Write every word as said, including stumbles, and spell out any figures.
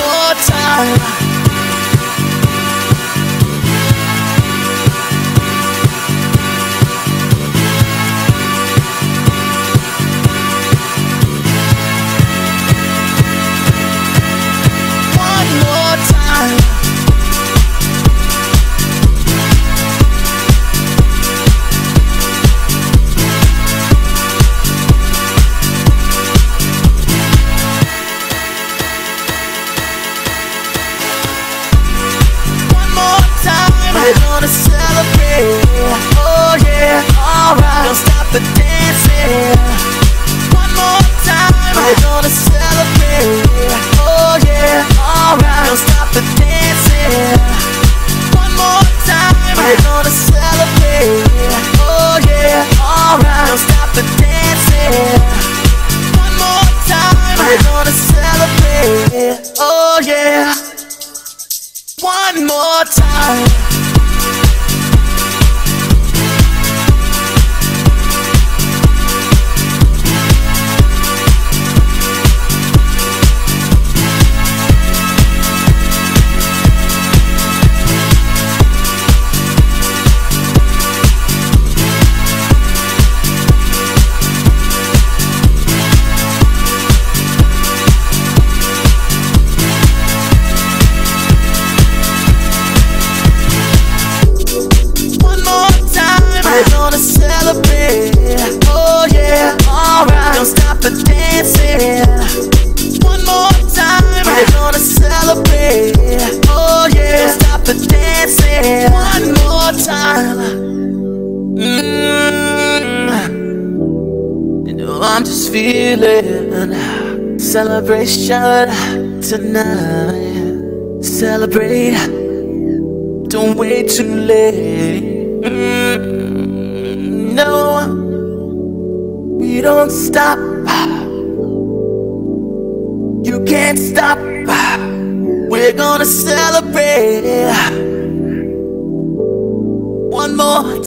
more time. One more time. We're gonna celebrate, oh yeah, alright. Don't stop the dancing. One more time. We're gonna celebrate, oh yeah, alright. Don't stop the dancing. One more time. We're gonna celebrate, oh yeah, alright. Don't stop the dancing. One more time. We're gonna celebrate, oh yeah. One more time. We're gonna celebrate, oh yeah, alright. Don't stop the dancing. One more time. We're gonna celebrate, oh yeah. Don't stop the dancing. One more time. Mm-hmm. You know I'm just feeling celebration tonight. Celebrate, don't wait too late. Mm, no, we don't stop. You can't stop. We're gonna celebrate one more